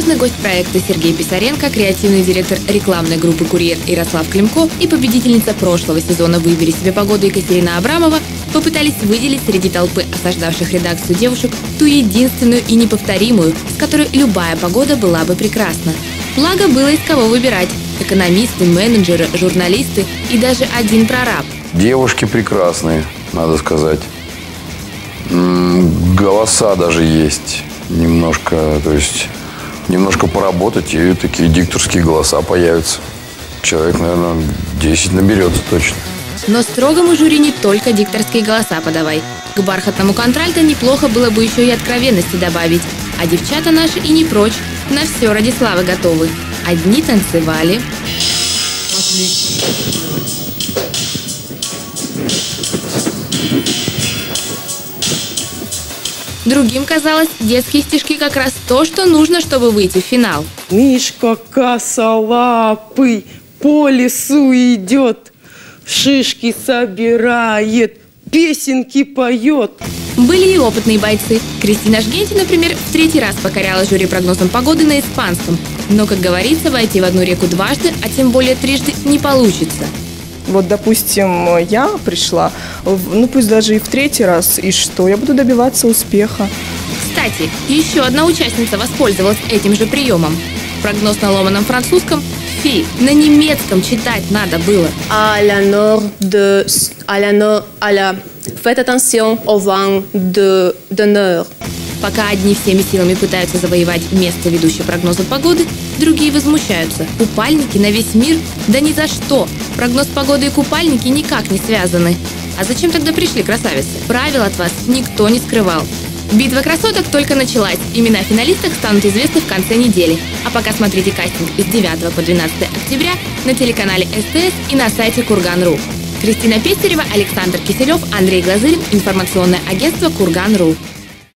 Почетный гость проекта Сергей Писаренко, креативный директор рекламной группы «Курьер» Ярослав Климко и победительница прошлого сезона «Выбери себе погоду» Екатерина Абрамова попытались выделить среди толпы осаждавших редакцию девушек ту единственную и неповторимую, с которой любая погода была бы прекрасна. Благо, было из кого выбирать – экономисты, менеджеры, журналисты и даже один прораб. Девушки прекрасные, надо сказать. Голоса даже есть немножко, то есть немножко поработать, и такие дикторские голоса появятся. Человек, наверное, 10 наберется точно. Но строгому жюри не только дикторские голоса подавай. К бархатному контральто неплохо было бы еще и откровенности добавить. А девчата наши и не прочь, на все ради славы готовы. Одни танцевали. Другим казалось, детские стишки как раз то, что нужно, чтобы выйти в финал. Мишка косолапый по лесу идет, шишки собирает, песенки поет. Были и опытные бойцы. Кристина Жгенти, например, в 3-й раз покоряла жюри прогнозом погоды на испанском. Но, как говорится, войти в одну реку дважды, а тем более трижды, не получится. Вот, допустим, я пришла, ну пусть даже и в 3-й раз, и что? Я буду добиваться успеха. Кстати, еще одна участница воспользовалась этим же приемом. Прогноз на ломаном французском «фи». На немецком читать надо было. Faites attention au vent de nord. Пока одни всеми силами пытаются завоевать место ведущей прогноза погоды, другие возмущаются. Купальники на весь мир? Да ни за что! Прогноз погоды и купальники никак не связаны. А зачем тогда пришли, красавицы? Правил от вас никто не скрывал. Битва красоток только началась. Имена финалисток станут известны в конце недели. А пока смотрите кастинг с 9 по 12 октября на телеканале СТС и на сайте Курган.ру. Кристина Пестерева, Александр Киселев, Андрей Глазырин, информационное агентство Курган.ру.